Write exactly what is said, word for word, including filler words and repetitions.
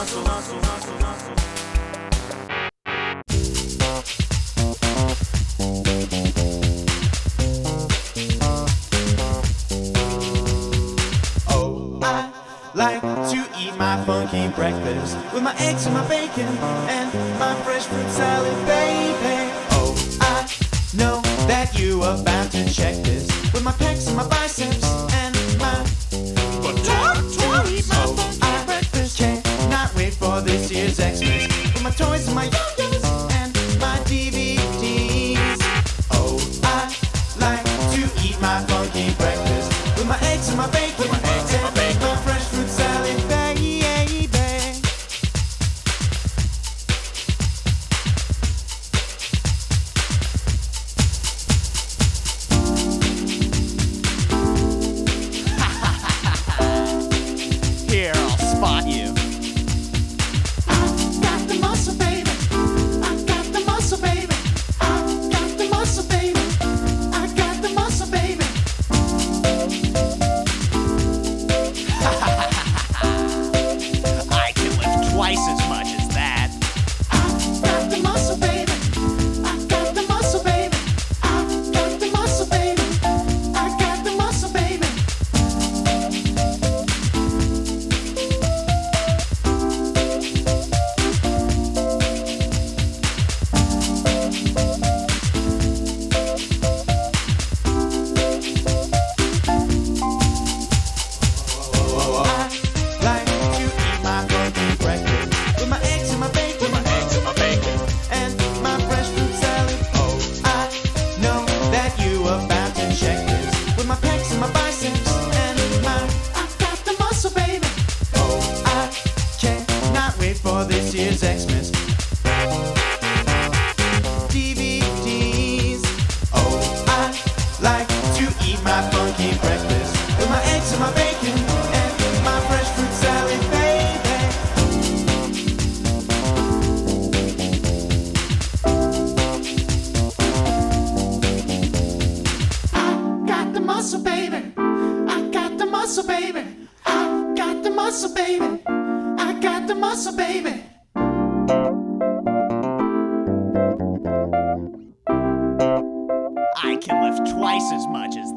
muscle, muscle, muscle, muscle. Oh, I like to eat my funky breakfast with my eggs and my bacon and my fresh fruit salad, baby. Oh, I know that you are about to check this with my pecs and my biceps and my to eat my funky breakfast. Cannot wait for this year's Xmas with my toys and my yo-yos and my D V Ds. Oh, I like to eat my funky breakfast with my eggs and my bacon, with my eggs and my bacon, my fresh fruit salad, baby. Here, I'll spot you. I got the muscle, baby. I got the muscle, baby. I got the muscle, baby. I got the muscle, baby. I can lift twice as much as that. I got the muscle, baby. I got the muscle, baby. I got the muscle, baby. I got the muscle, baby. I like to eat my funky breakfast with my eggs and my bacon, with my eggs and my bacon, and my fresh fruit salad. Oh, I know that you are about to check this with my pecs and my biceps and my. I got the muscle, baby. Oh, I cannot wait for this year's Xmas D V Ds. Oh, I like to eat my funky breakfast with my eggs and my bacon and my fresh fruit salad, baby. I got the muscle, baby. I got the muscle, baby. I got the muscle, baby. I got the muscle, baby. I can lift twice as much as